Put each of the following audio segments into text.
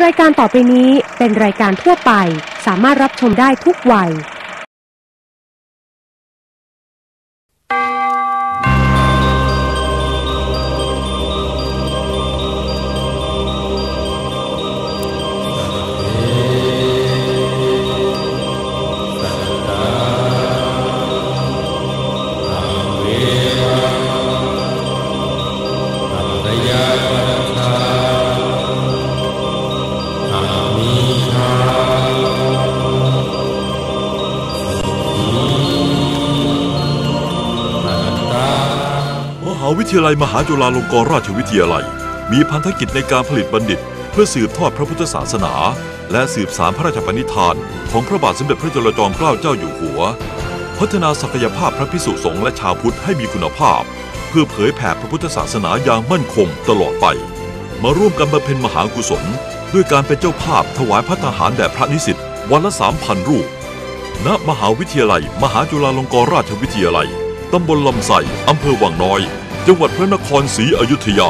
รายการต่อไปนี้เป็นรายการทั่วไปสามารถรับชมได้ทุกวัยวิทยาลัยมหาจุฬาลงกรณราชวิทยาลัยมีพันธกิจในการผลิตบัณฑิตเพื่อสืบทอดพระพุทธศาสนาและสืบสานพระราชปณิธานของพระบาทสมเด็จพระจุลจอมเกล้าเจ้าอยู่หัวพัฒนาศักยภาพพระภิกษุสงฆ์และชาวพุทธให้มีคุณภาพเพื่อเผยแผ่พระพุทธศาสนาอย่างมั่นคงตลอดไปมาร่วมกันบำเพ็ญมหากุศลด้วยการเป็นเจ้าภาพถวายภัตตาหารแด่พระนิสิตวันละ 3,000 รูปณมหาวิทยาลัยมหาจุฬาลงกรณราชวิทยาลัยตำบลลำไส้อำเภอวังน้อยจังหวัดพระนครศรีอยุธยา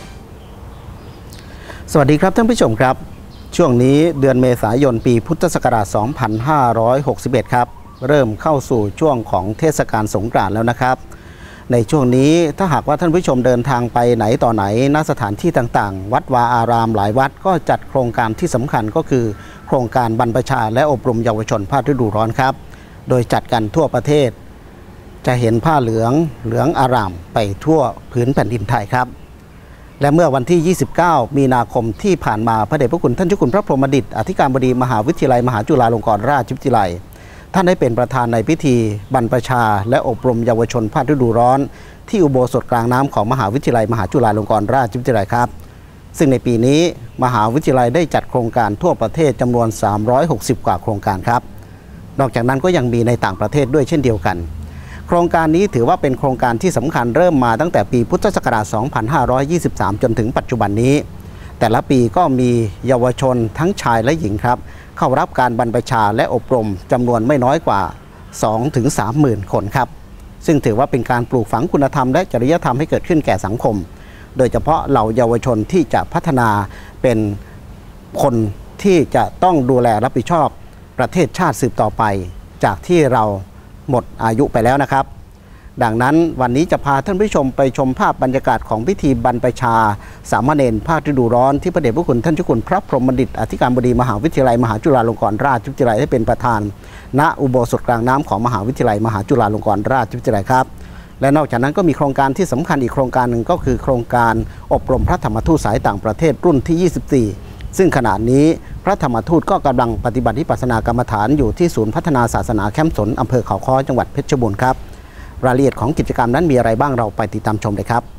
สวัสดีครับท่านผู้ชมครับช่วงนี้เดือนเมษายนปีพุทธศักราช 2561 ครับเริ่มเข้าสู่ช่วงของเทศกาลสงกรานต์แล้วนะครับในช่วงนี้ถ้าหากว่าท่านผู้ชมเดินทางไปไหนต่อไหนณสถานที่ต่างๆวัดวาอารามหลายวัดก็จัดโครงการที่สำคัญก็คือโครงการบรรพชาและอบรมเยาวชนภาคฤดูร้อนครับโดยจัดกันทั่วประเทศจะเห็นผ้าเหลืองอารามไปทั่วพื้นแผ่นดินไทยครับและเมื่อวันที่ 29 มีนาคมที่ผ่านมาพระเดชพระคุณท่านเจ้าคุณพระพรหมดิษฐ์อธิการบดีมหาวิทยาลัยมหาจุฬาลงกรณราชวิทยาลัยท่านได้เป็นประธานในพิธีบรรพชาและอบรมเยาวชนภาคฤดูร้อนที่อุโบสถกลางน้ำของมหาวิทยาลัยมหาจุฬาลงกรณราชวิทยาลัยครับซึ่งในปีนี้มหาวิทยาลัยได้จัดโครงการทั่วประเทศจำนวน360กว่าโครงการครับนอกจากนั้นก็ยังมีในต่างประเทศด้วยเช่นเดียวกันโครงการนี้ถือว่าเป็นโครงการที่สำคัญเริ่มมาตั้งแต่ปีพุทธศักราช 2523 จนถึงปัจจุบันนี้แต่ละปีก็มีเยาวชนทั้งชายและหญิงครับเข้ารับการบรรพชาและอบรมจำนวนไม่น้อยกว่า 2-3 หมื่นคนครับซึ่งถือว่าเป็นการปลูกฝังคุณธรรมและจริยธรรมให้เกิดขึ้นแก่สังคมโดยเฉพาะเหล่าเยาวชนที่จะพัฒนาเป็นคนที่จะต้องดูแลรับผิดชอบประเทศชาติสืบต่อไปจากที่เราหมดอายุไปแล้วนะครับดังนั้นวันนี้จะพาท่านผู้ชมไปชมภาพบรรยากาศของพิธีบรรพชาสามเณรภาคฤดูร้อนที่พระเดชพระคุณท่านเจ้าคุณพระพรหมดิษฐ์อธิการบดีมหาวิทยาลัยมหาจุฬาลงกรณราชวิทยาลัยได้เป็นประธานณอุโบสถกลางน้ำของมหาวิทยาลัยมหาจุฬาลงกรณราชวิทยาลัยครับและนอกจากนั้นก็มีโครงการที่สำคัญอีกโครงการหนึ่งก็คือโครงการอบรมพระธรรมทูตสายต่างประเทศรุ่นที่ 24ซึ่งขณะนี้พระธรรมทูตก็กำลังปฏิบัติวิปัสสนากรรมฐานอยู่ที่ศูนย์พัฒนาศาสนาแคมป์สนอำเภอเขาค้อจังหวัดเพชรบูรณ์ครับรายละเอียดของกิจกรรมนั้นมีอะไรบ้างเราไปติดตามชมเลยครับ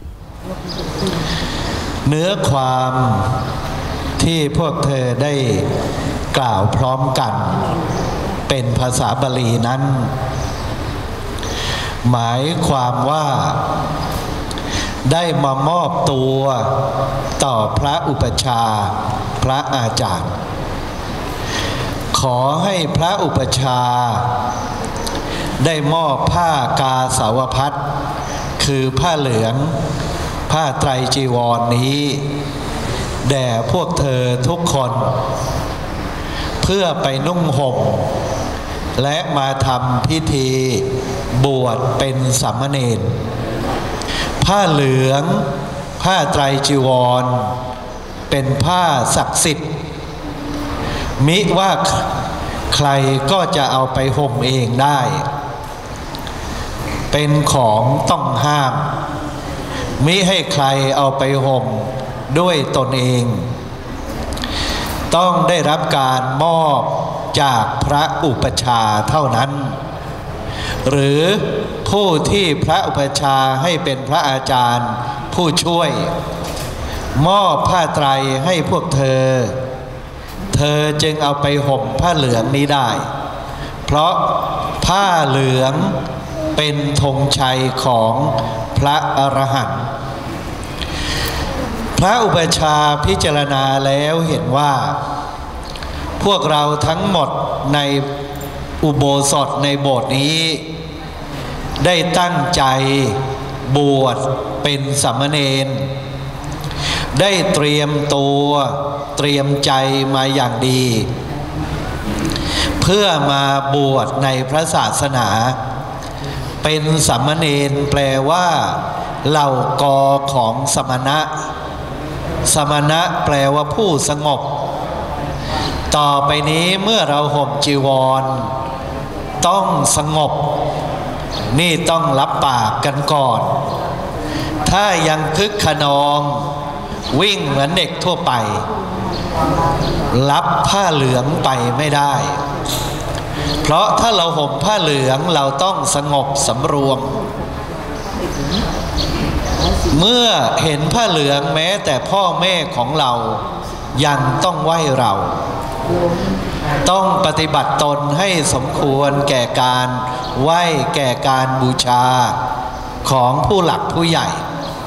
เนื้อความที่พวกเธอได้กล่าวพร้อมกันเป็นภาษาบาลีนั้นหมายความว่าได้มามอบตัวต่อพระอุปัชฌาย์พระอาจารย์ขอให้พระอุปัชฌาย์ได้มอบผ้ากาสาวพัสคือผ้าเหลืองผ้าไตรจีวรนี้แด่พวกเธอทุกคนเพื่อไปนุ่งห่มและมาทำพิธีบวชเป็นสามเณรผ้าเหลืองผ้าไตรจีวรเป็นผ้าศักดิ์สิทธิ์มิว่าใครก็จะเอาไปห่มเองได้เป็นของต้องห้ามมิให้ใครเอาไปห่มด้วยตนเองต้องได้รับการมอบจากพระอุปัชฌาย์เท่านั้นหรือผู้ที่พระอุปัชฌาย์ให้เป็นพระอาจารย์ผู้ช่วยมอบผ้าไตรให้พวกเธอจึงเอาไปห่มผ้าเหลืองนี้ได้เพราะผ้าเหลืองเป็นธงชัยของพระอรหันต์พระอุปัชฌาย์พิจารณาแล้วเห็นว่าพวกเราทั้งหมดในอุโบสถในโบสถ์นี้ได้ตั้งใจบวชเป็นสามเณรได้เตรียมตัวเตรียมใจมาอย่างดี เพื่อมาบวชในพระศาสนาเป็นสามเณรแปลว่าเหล่ากอของสมณะสมณะแปลว่าผู้สงบต่อไปนี้เมื่อเราห่มจีวรต้องสงบนี่ต้องรับปากกันก่อนถ้ายังคึกขนองวิ่งเหมือนเด็กทั่วไปรับผ้าเหลืองไปไม่ได้เพราะถ้าเราห่มผ้าเหลืองเราต้องสงบสำรวมเมื่อเห็นผ้าเหลืองแม้แต่พ่อแม่ของเรายังต้องไหว้เราต้องปฏิบัติตนให้สมควรแก่การไหว้แก่การบูชาของผู้หลักผู้ใหญ่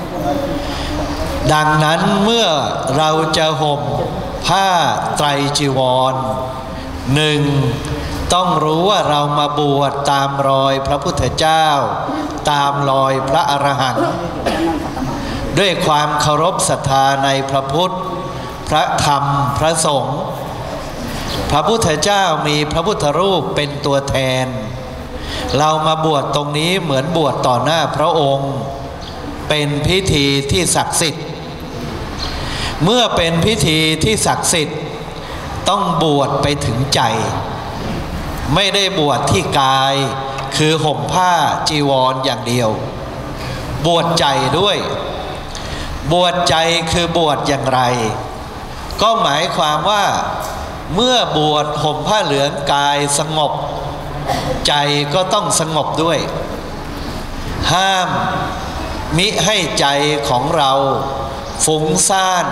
ดังนั้นเมื่อเราจะห่มผ้าไตรจีวรหนึ่งต้องรู้ว่าเรามาบวชตามรอยพระพุทธเจ้าตามรอยพระอรหันต์ด้วยความเคารพศรัทธาในพระพุทธพระธรรมพระสงฆ์พระพุทธเจ้ามีพระพุทธรูปเป็นตัวแทนเรามาบวชตรงนี้เหมือนบวชต่อหน้าพระองค์เป็นพิธีที่ศักดิ์สิทธิ์เมื่อเป็นพิธีที่ศักดิ์สิทธิ์ต้องบวชไปถึงใจไม่ได้บวชที่กายคือห่มผ้าจีวรอย่างเดียวบวชใจด้วยบวชใจคือบวชอย่างไรก็หมายความว่าเมื่อบวชห่มผ้าเหลืองกายสงบใจก็ต้องสงบด้วยห้ามมิให้ใจของเราฟุ้งซ่าน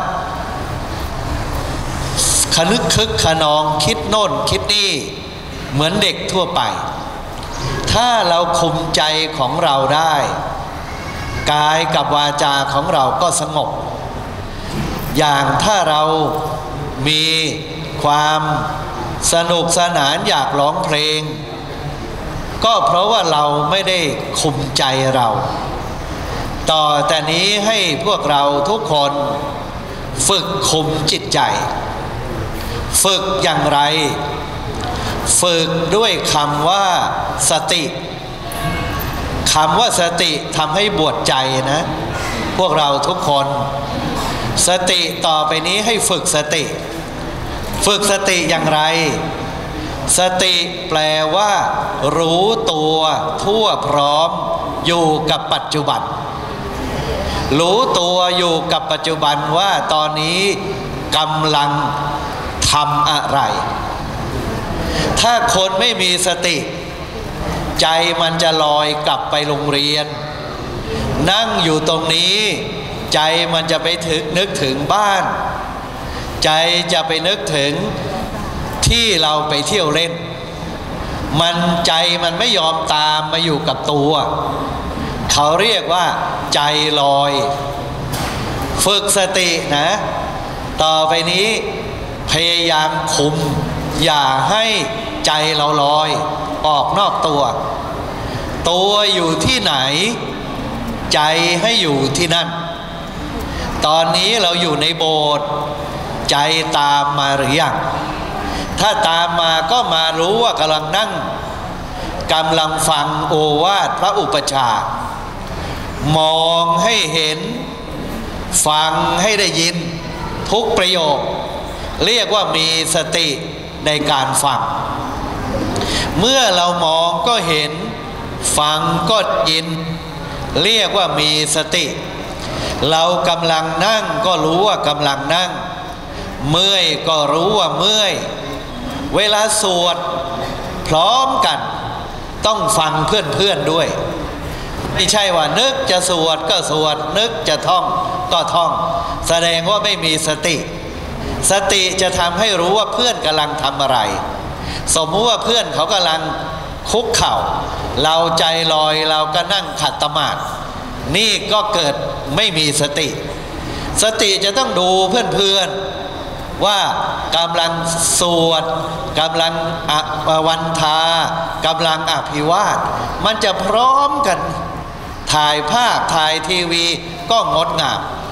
ขนึกคึกขนองคิดโน่นคิดนี่เหมือนเด็กทั่วไปถ้าเราคุมใจของเราได้กายกับวาจาของเราก็สงบอย่างถ้าเรามีความสนุกสนานอยากร้องเพลงก็เพราะว่าเราไม่ได้คุมใจเราต่อแต่นี้ให้พวกเราทุกคนฝึกคุมจิตใจฝึกอย่างไรฝึกด้วยคำว่าสติคำว่าสติทำให้บวชใจนะพวกเราทุกคนสติต่อไปนี้ให้ฝึกสติฝึกสติอย่างไรสติแปลว่ารู้ตัวทั่วพร้อมอยู่กับปัจจุบันรู้ตัวอยู่กับปัจจุบันว่าตอนนี้กำลังทำอะไรถ้าคนไม่มีสติใจมันจะลอยกลับไปโรงเรียนนั่งอยู่ตรงนี้ใจมันจะไปนึกถึงบ้านใจจะไปนึกถึงที่เราไปเที่ยวเล่นมันใจมันไม่ยอมตามมาอยู่กับตัวเขาเรียกว่าใจลอยฝึกสตินะต่อไปนี้พยายามคุมอย่าให้ใจเราลอยออกนอกตัวอยู่ที่ไหนใจให้อยู่ที่นั่นตอนนี้เราอยู่ในโบสถ์ใจตามมาหรือยังถ้าตามมาก็มารู้ว่ากำลังนั่งกำลังฟังโอวาทพระอุปัชฌาย์มองให้เห็นฟังให้ได้ยินทุกประโยคเรียกว่ามีสติในการฟังเมื่อเรามองก็เห็นฟังก็ยินเรียกว่ามีสติเรากำลังนั่งก็รู้ว่ากำลังนั่งเมื่อยก็รู้ว่าเมื่อยเวลาสวดพร้อมกันต้องฟังเพื่อนด้วยไม่ใช่ว่านึกจะสวดก็สวดนึกจะท่องก็ท่องแสดงว่าไม่มีสติสติจะทำให้รู้ว่าเพื่อนกำลังทำอะไรสมมติว่าเพื่อนเขากำลังคุกเข่าเราใจลอยเราก็นั่งขัดสมาธินี่ก็เกิดไม่มีสติสติจะต้องดูเพื่อนว่ากำลังสวดกำลังวันทากำลังอภิวาทมันจะพร้อมกันถ่ายภาพถ่ายทีวีก็งดงาม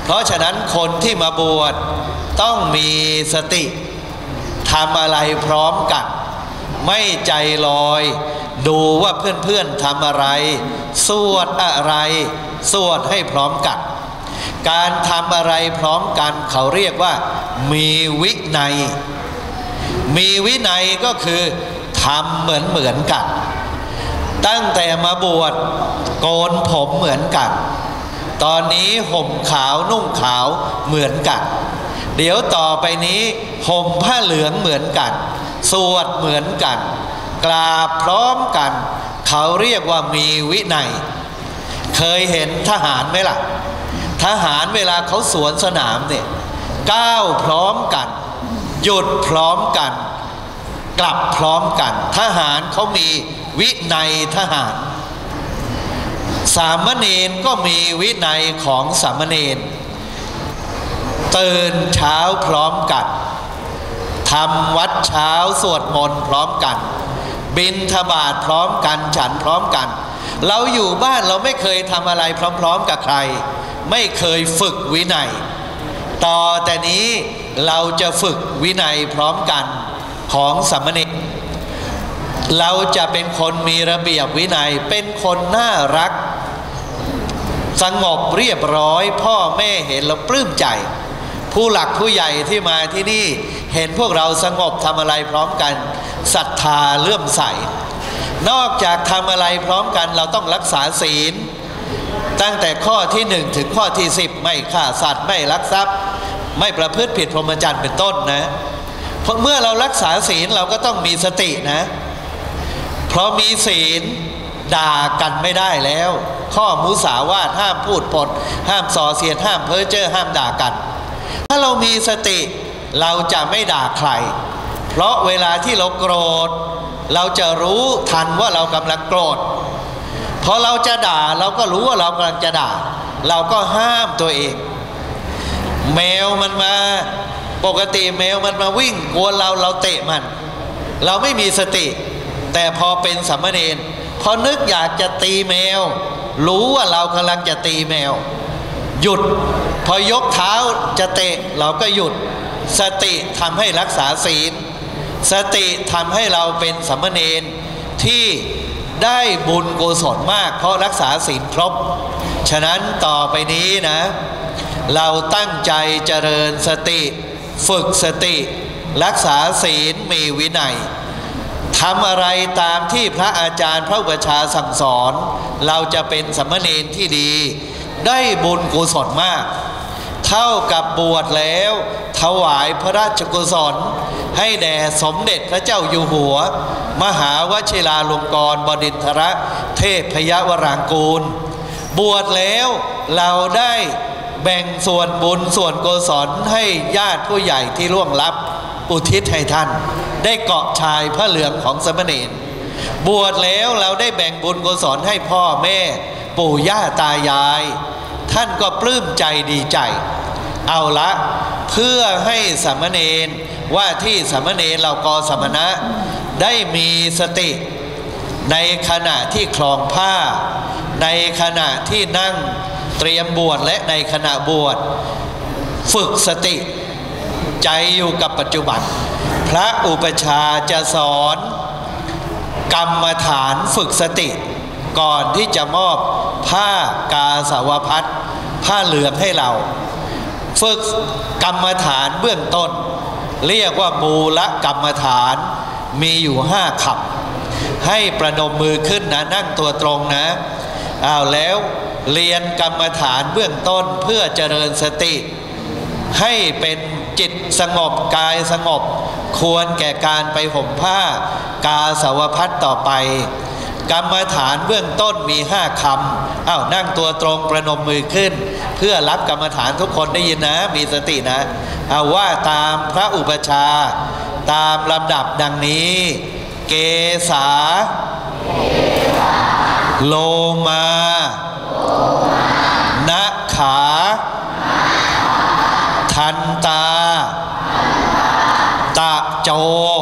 เพราะฉะนั้นคนที่มาบวชต้องมีสติทำอะไรพร้อมกันไม่ใจลอยดูว่าเพื่อนๆทำอะไรสวดอะไรสวดให้พร้อมกันการทำอะไรพร้อมกันเขาเรียกว่ามีวินัยมีวินัยก็คือทำเหมือนกันตั้งแต่มาบวชโกนผมเหมือนกันตอนนี้ห่มขาวนุ่งขาวเหมือนกันเดี๋ยวต่อไปนี้ห่มผ้าเหลืองเหมือนกันสวดเหมือนกันกราบพร้อมกันเขาเรียกว่ามีวินัยเคยเห็นทหารไหมล่ะทหารเวลาเขาสวนสนามเนี่ยก้าวพร้อมกันหยุดพร้อมกันกลับพร้อมกันทหารเขามีวินัยทหารสามเณรก็มีวินัยของสามเณรตื่นเช้าพร้อมกันทำวัดเช้าสวดมนต์พร้อมกันบิณฑบาตพร้อมกันฉันพร้อมกันเราอยู่บ้านเราไม่เคยทำอะไรพร้อมๆกับใครไม่เคยฝึกวินัยต่อแต่นี้เราจะฝึกวินัยพร้อมกันของสามเณรเราจะเป็นคนมีระเบียบวินัยเป็นคนน่ารักสงบเรียบร้อยพ่อแม่เห็นแล้วปลื้มใจผู้หลักผู้ใหญ่ที่มาที่นี่เห็นพวกเราสงบทำอะไรพร้อมกันศรัทธาเลื่อมใสนอกจากทำอะไรพร้อมกันเราต้องรักษาศีลตั้งแต่ข้อที่1ถึงข้อที่10ไม่ฆ่าสัตว์ไม่ลักทรัพย์ไม่ประพฤติผิดพรหมจรรย์เป็นต้นนะเพราะเมื่อเรารักษาศีลเราก็ต้องมีสตินะเพราะมีศีลด่ากันไม่ได้แล้วข้อมุสาวาทห้ามพูดปดห้ามส่อเสียดห้ามเพ้อเจ้อห้ามด่ากันถ้าเรามีสติเราจะไม่ด่าใครเพราะเวลาที่เราโกรธเราจะรู้ทันว่าเรากำลังโกรธพอเราจะด่าเราก็รู้ว่าเรากำลังจะด่าเราก็ห้ามตัวเองแมวมันมาปกติแมวมันมาวิ่งกวนเราเตะมันเราไม่มีสติแต่พอเป็นสามเณรพอนึกอยากจะตีแมวรู้ว่าเรากำลังจะตีแมวหยุดพอยกเท้าจะเตะเราก็หยุดสติทำให้รักษาศีลสติทำให้เราเป็นสามเณรที่ได้บุญกุศลมากเพราะรักษาศีลครบฉะนั้นต่อไปนี้นะเราตั้งใจเจริญสติฝึกสติรักษาศีลมีวินัยทำอะไรตามที่พระอาจารย์พระอุปัชฌาย์สั่งสอนเราจะเป็นสามเณรที่ดีได้บุญกุศลมากเท่ากับบวชแล้วถวายพระราชกุศลให้แด่สมเด็จพระเจ้าอยู่หัวมหาวชิราลงกรณ์บดินทรเทพยวรางกูลบวชแล้วเราได้แบ่งส่วนบุญส่วนกุศลให้ญาติผู้ใหญ่ที่ล่วงลับอุทิศให้ท่านได้เกาะชายพระเหลืองของสามเณรบวชแล้วเราได้แบ่งบุญกุศลให้พ่อแม่ปู่ย่าตายายท่านก็ปลื้มใจดีใจเอาละเพื่อให้สามเณรว่าที่สามเณรเหล่ากสมณะได้มีสติในขณะที่คลองผ้าในขณะที่นั่งเตรียมบวชและในขณะบวชฝึกสติใจอยู่กับปัจจุบันพระอุปัชฌาย์จะสอนกรรมฐานฝึกสติก่อนที่จะมอบผ้ากาสาวพัสผ้าเหลืองให้เราฝึกกรรมฐานเบื้องต้นเรียกว่ามูลกรรมฐานมีอยู่5 คำให้ประนมมือขึ้นนะนั่งตัวตรงนะแล้วเรียนกรรมฐานเบื้องต้นเพื่อเจริญสติให้เป็นจิตสงบกายสงบควรแก่การไปห่มผ้ากาสาวพัสต่อไปกรรมฐานเบื้องต้นมี5 คำนั่งตัวตรงประนมมือขึ้นเพื่อรับกรรมฐานทุกคนได้ยินนะมีสตินะว่าตามพระอุปัชฌาย์ตามลำดับดังนี้เกสาโลมานะขาทันตาตะโจ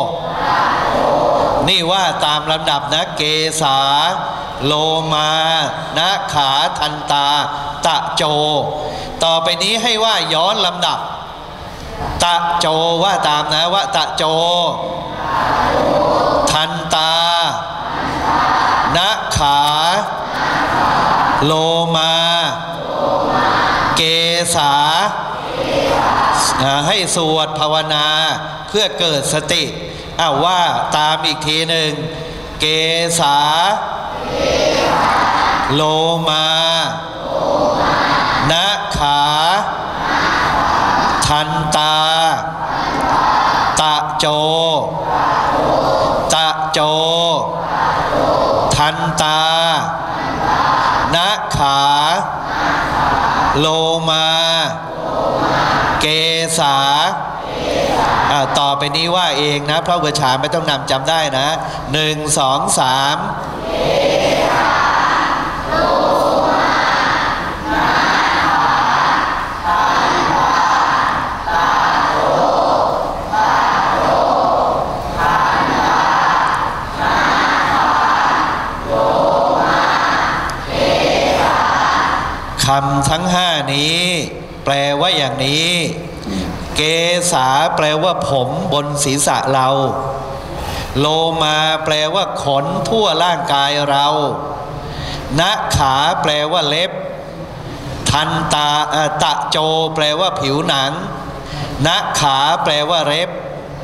นี่ว่าตามลำดับนะเกสาโลมานะขาทันตาตะโจต่อไปนี้ให้ว่าย้อนลำดับตะโจว่าตามนะว่าตะโจทันตานะขาโลมาเกษาให้สวดภาวนาเพื่อเกิดสติว่าตามอีกทีหนึ่งเกษาโลมานะขาทันตาตะโจตะโจทันตานะขาโลมาเกษาต่อไปนี้ว่าเองนะพระอุปชฌาย์ไม่ต้องนำจำได้นะ1 2 3คำทั้ง5นี้แปลว่าอย่างนี้เกษาแปลว่าผมบนศีรษะเราโลมาแปลว่าขนทั่วร่างกายเรานะขาแปลว่าเล็บทันตาตะโจแปลว่าผิวหนังนะขาแปลว่าเล็บ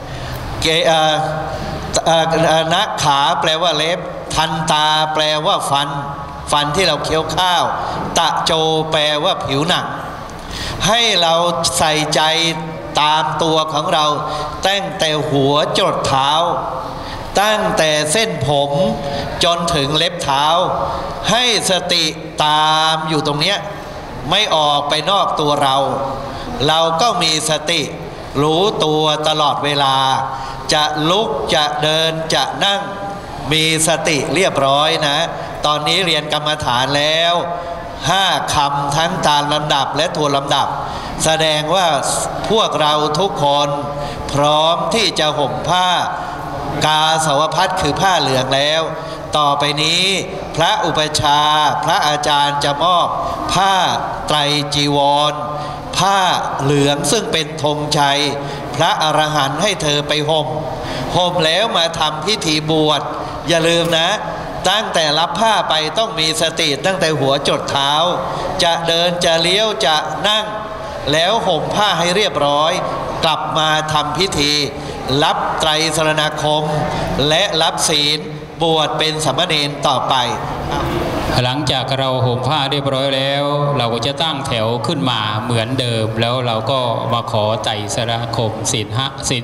นะขาแปลว่าเล็บทันตาแปลว่าฟันที่เราเคี้ยวข้าวตะโจแปลว่าผิวหนังให้เราใส่ใจตามตัวของเราตั้งแต่หัวจรดเท้าตั้งแต่เส้นผมจนถึงเล็บเท้าให้สติตามอยู่ตรงเนี้ยไม่ออกไปนอกตัวเราก็มีสติรู้ตัวตลอดเวลาจะลุกจะเดินจะนั่งมีสติเรียบร้อยนะตอนนี้เรียนกรรมฐานแล้ว5 คำทั้งตามลำดับและทวนลำดับแสดงว่าพวกเราทุกคนพร้อมที่จะห่มผ้ากาสาวพัสคือผ้าเหลืองแล้วต่อไปนี้พระอุปชฌาย์พระอาจารย์จะมอบผ้าไตรจีวรผ้าเหลืองซึ่งเป็นธงชัยพระอรหันต์ให้เธอไปห่มแล้วมาทำพิธีบวชอย่าลืมนะตั้งแต่รับผ้าไปต้องมีสติตั้งแต่หัวจดเท้าจะเดินจะเลี้ยวจะนั่งแล้วห่มผ้าให้เรียบร้อยกลับมาทำพิธีรับไตรสรณคมและรับศีลบวชเป็นสามเณรต่อไปหลังจากเราห่มผ้าเรียบร้อยแล้วเราก็จะตั้งแถวขึ้นมาเหมือนเดิมแล้วเราก็มาขอไตรสรณคมศีล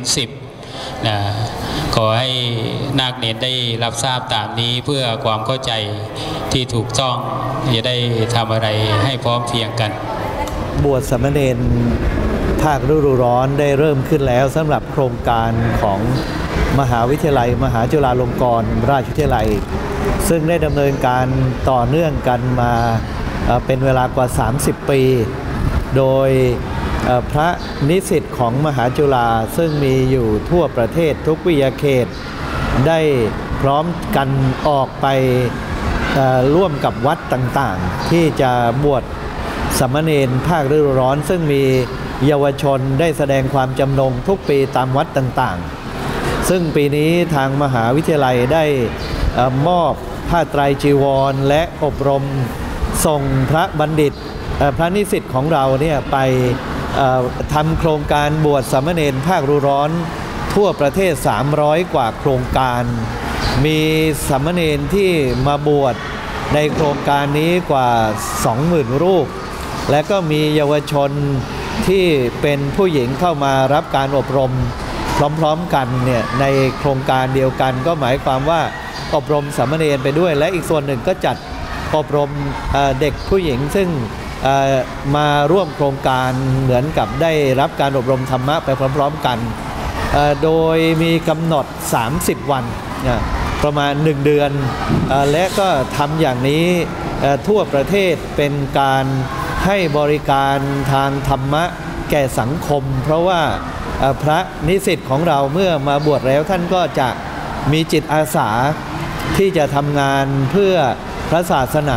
10นะขอให้นาคเณรได้รับทราบตามนี้เพื่อความเข้าใจที่ถูกต้องจะได้ทำอะไรให้พร้อมเพรียงกันบวชสามเณรภาคฤดูร้อนได้เริ่มขึ้นแล้วสำหรับโครงการของมหาวิทยาลัยมหาจุฬาลงกรณราชวิทยาลัยซึ่งได้ดำเนินการต่อเนื่องกันมาเป็นเวลากว่า30 ปีโดยพระนิสิตของมหาจุฬาซึ่งมีอยู่ทั่วประเทศทุกวิทยาเขตได้พร้อมกันออกไปร่วมกับวัดต่างๆที่จะบวชสามเณรภาคฤดูร้อนซึ่งมีเยาวชนได้แสดงความจำนงทุกปีตามวัดต่างๆซึ่งปีนี้ทางมหาวิทยาลัยได้มอบผ้าไตรจีวรและอบรมส่งพระบัณฑิตพระนิสิตของเราเนี่ยไปทำโครงการบวชสามเณรภาคฤดูร้อนทั่วประเทศ300 กว่าโครงการมีสามเณรที่มาบวชในโครงการนี้กว่า 20,000 รูปและก็มีเยาวชนที่เป็นผู้หญิงเข้ามารับการอบรมพร้อมๆกันเนี่ยในโครงการเดียวกันก็หมายความว่าอบรมสามเณรไปด้วยและอีกส่วนหนึ่งก็จัดอบรมเด็กผู้หญิงซึ่งมาร่วมโครงการเหมือนกับได้รับการอบรมธรรมะไปพร้อมๆกันโดยมีกำหนด30 วันประมาณ1 เดือนและก็ทำอย่างนี้ทั่วประเทศเป็นการให้บริการทางธรรมะแก่สังคมเพราะว่าพระนิสิตของเราเมื่อมาบวชแล้วท่านก็จะมีจิตอาสาที่จะทำงานเพื่อพระศาสนา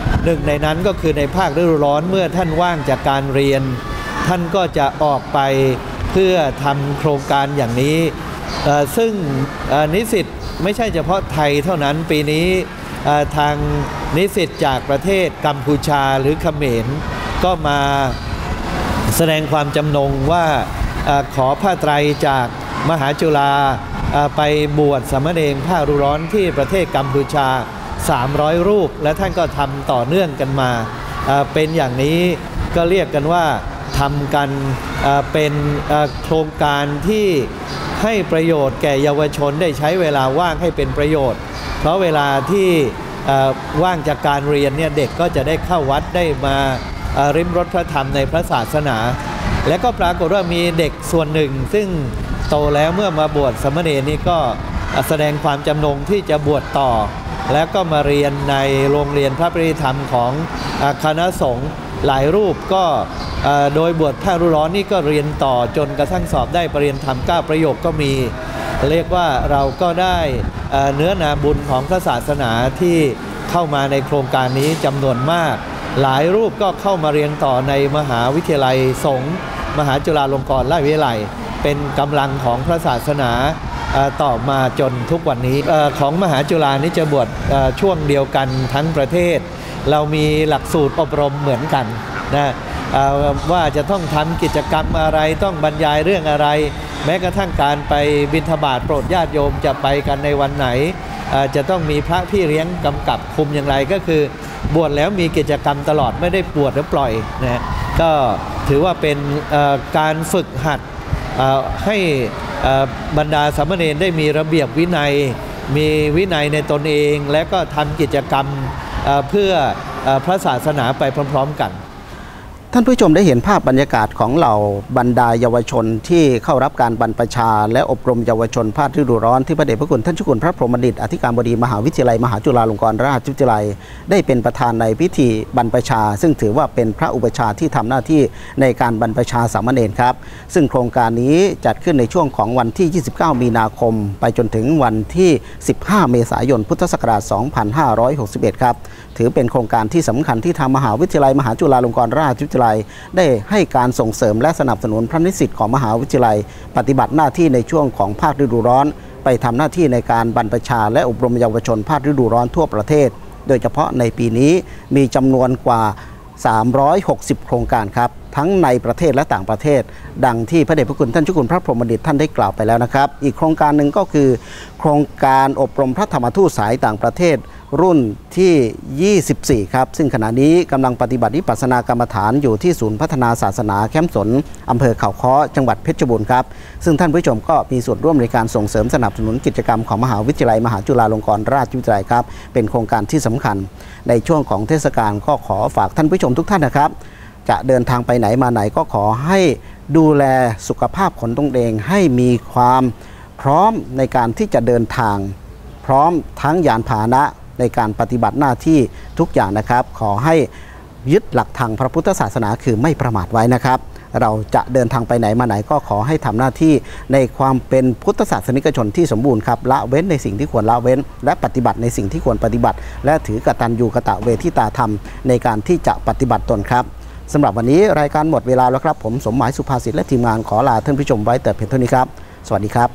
หนึ่งในนั้นก็คือในภาคฤดูร้อนเมื่อท่านว่างจากการเรียนท่านก็จะออกไปเพื่อทำโครงการอย่างนี้ซึ่งนิสิตไม่ใช่เฉพาะไทยเท่านั้นปีนี้ทางนิสิตจากประเทศกัมพูชาหรือเขมรก็มาแสดงความจำนงว่าขอผ้าไตรจากมหาจุฬาไปบวชสามเณรภาคฤดูร้อนที่ประเทศกัมพูชา300 รูปและท่านก็ทำต่อเนื่องกันมาเป็นอย่างนี้ก็เรียกกันว่าทำกันเป็นโครงการที่ให้ประโยชน์แก่เยาวชนได้ใช้เวลาว่างให้เป็นประโยชน์เพราะเวลาที่ว่างจากการเรียนเนี่ยเด็กก็จะได้เข้าวัดได้มาริมรสพระธรรมในพระศาสนาและก็ปรากฏว่ามีเด็กส่วนหนึ่งซึ่งโตแล้วเมื่อมาบวชสามเณรนี่ก็แสดงความจำนงที่จะบวชต่อแล้วก็มาเรียนในโรงเรียนพระปริยธรรมของคณะสงฆ์หลายรูปก็โดยบวชภาคฤดูร้อนนี่ก็เรียนต่อจนกระทั่งสอบได้ปริญญาธรรม9 ประโยคก็มีเรียกว่าเราก็ได้เนื้อนาบุญของพระศาสนาที่เข้ามาในโครงการนี้จำนวนมากหลายรูปก็เข้ามาเรียนต่อในมหาวิทยาลัยสงฆ์มหาจุฬาลงกรณราชวิทยาลัยเป็นกำลังของพระศาสนาต่อมาจนทุกวันนี้ของมหาจุฬานี้จะบวชช่วงเดียวกันทั้งประเทศเรามีหลักสูตรอบรมเหมือนกันนะว่าจะต้องทำกิจกรรมอะไรต้องบรรยายเรื่องอะไรแม้กระทั่งการไปบิณฑบาตโปรดญาติโยมจะไปกันในวันไหนจะต้องมีพระพี่เลี้ยงกำกับคุมอย่างไรก็คือบวชแล้วมีกิจกรรมตลอดไม่ได้บวชแล้วปล่อยนะก็ถือว่าเป็นการฝึกหัดให้บรรดาสามเณรได้มีระเบียบวินัยมีวินัยในตนเองและก็ทำกิจกรรมเพื่อพระศาสนาไปพร้อมๆกันท่านผู้ชมได้เห็นภาพบรรยากาศของเหล่าบรรดาเยาวชนที่เข้ารับการบรรพชาและอบรมเยาวชนภาคฤดูร้อนที่พระเดชพระคุณท่านเจ้าคุณพระพรหมดิษฐ์อธิการบดีมหาวิทยาลัยมหาจุฬาลงกรณราชวิทยาลัยได้เป็นประธานในพิธีบรรพชาซึ่งถือว่าเป็นพระอุปชาที่ทำหน้าที่ในการบรรพชาสามเณรครับซึ่งโครงการนี้จัดขึ้นในช่วงของวันที่29 มีนาคมไปจนถึงวันที่15 เมษายนพุทธศักราช 2561 ครับถือเป็นโครงการที่สำคัญที่ทางมหาวิทยาลัยมหาจุฬาลงกรณราชวิทยาลัยได้ให้การส่งเสริมและสนับสนุนพระนิสิตของมหาวิทยาลัยปฏิบัติหน้าที่ในช่วงของภาคฤดูร้อนไปทำหน้าที่ในการบรรพชาและอบรมเยาวชนภาคฤดูร้อนทั่วประเทศโดยเฉพาะในปีนี้มีจำนวนกว่า360 โครงการครับทั้งในประเทศและต่างประเทศดังที่พระเดชพระคุณท่านเจ้าคุณพระพรหมดิษฐ์ท่านได้กล่าวไปแล้วนะครับอีกโครงการหนึ่งก็คือโครงการอบรมพระธรรมทูตสายต่างประเทศรุ่นที่ 24 ครับซึ่งขณะนี้กำลังปฏิบัติวิปัสสนากรรมฐานอยู่ที่ศูนย์พัฒนาศาสนาแคมป์สนอำเภอเขาค้อจังหวัดเพชรบูรณ์ครับซึ่งท่านผู้ชมก็มีส่วนร่วมในการส่งเสริมสนับสนุนกิจกรรมของมหาวิทยาลัยมหาจุฬาลงกรณราชวิทยาลัยครับเป็นโครงการที่สำคัญในช่วงของเทศกาลก็ขอฝากท่านผู้ชมทุกท่านนะครับจะเดินทางไปไหนมาไหนก็ขอให้ดูแลสุขภาพของตนเองให้มีความพร้อมในการที่จะเดินทางพร้อมทั้งยานพาหนะในการปฏิบัติหน้าที่ทุกอย่างนะครับขอให้ยึดหลักทางพระพุทธศาสนาคือไม่ประมาทไว้นะครับเราจะเดินทางไปไหนมาไหนก็ขอให้ทำหน้าที่ในความเป็นพุทธศาสนิกชนที่สมบูรณ์ครับละเว้นในสิ่งที่ควรละเว้นและปฏิบัติในสิ่งที่ควรปฏิบัติและถือกตัญญูกตเวทิตาธรรมในการที่จะปฏิบัติตนครับสำหรับวันนี้รายการหมดเวลาแล้วครับผมสมหมายสุภาษิตและทีมงานขอลาท่านผู้ชมไว้แต่เพียงเท่านี้ครับสวัสดีครับ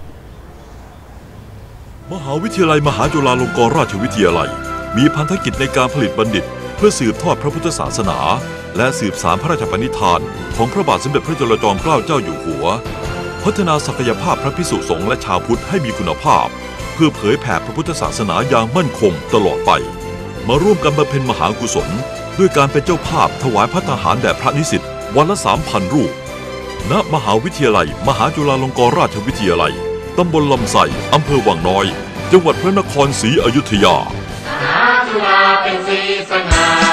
มหาวิทยาลัยมหาจุฬาลงกรณราชวิทยาลัยมีพันธกิจในการผลิตบัณฑิตเพื่อสืบทอดพระพุทธศาสนาและสืบสานพระราชปณิธานของพระบาทสมเด็จพระจุลจอมเกล้าเจ้าอยู่หัวพัฒนาศักยภาพพระภิกษุสงฆ์และชาวพุทธให้มีคุณภาพเพื่อเผยแผ่พระพุทธศาสนาอย่างมั่นคงตลอดไปมาร่วมกันบำเพ็ญมหากุศลด้วยการเป็นเจ้าภาพถวายภัตตาหารแด่พระนิสิตวันละ 3,000 รูปณมหาวิทยาลัยมหาจุฬาลงกรณราชวิทยาลัยตำบลลำไส้อำเภอวังน้อยจังหวัดพระนครศรีอยุธยามหาจุฬาเป็นศรีสง่า